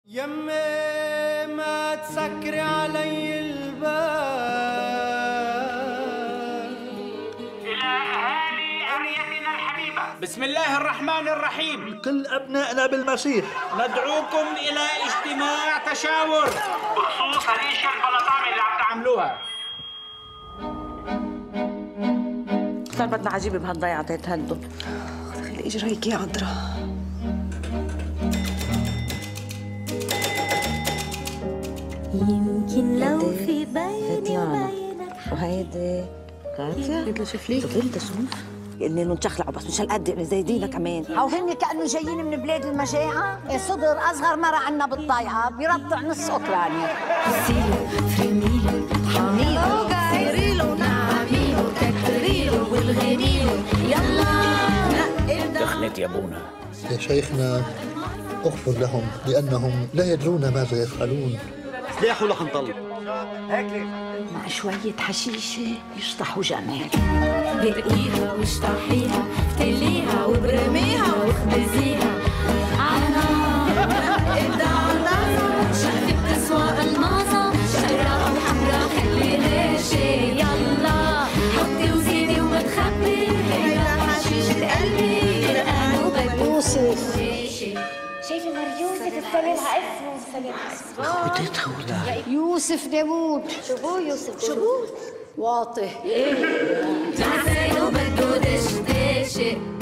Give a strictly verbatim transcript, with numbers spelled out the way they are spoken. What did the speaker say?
يمي ما تسكري علي الباب. إلى أهالي قريتنا الحبيبة، بسم الله الرحمن الرحيم. كل أبنائنا بالمسيح ندعوكم إلى اجتماع تشاور بخصوص هريش البلطامة اللي عم تعملوها. صار بدنا عجيبة بهالضيعة تتهدوا. خلي اجريك يا عذرا. يمكن لو في بيني وبينك وهيدي كاتيا بدها شفليك بدها شوف اللي انه نشخلعوا بس مش هالقد يعني زي دينا كمان. او هن كانوا جايين من بلاد المجاعه. صدر اصغر مره عنا بالضيعه بيرضع نص اوكرانيا. سيلو فريميلو حاميلو سيريلو نعميلو تكتريلو والغنيلو يلا دخلت يا ابونا. يا شيخنا اغفر لهم لأنهم لا يدرون ماذا يفعلون. سلاح ولا حنطلق مع شويه حشيشه يشطحوا جمال. برقيها واشطحيها افتليها وبرميها واخبزيها عالنار ابدع وطازة شقفة تسوى الماظة شقراء وحمراء خلي ريشة يلا حطي وزيدي وما تخبي هيدا حشيشة قلبي قرآن وبدي يوسف شايفة مريوسف السلامها اسمه السلامها اسمه خدتها ولا يوسف داوود. شو هو يوسف شو هو؟ واطي تعسين وبدو دش دش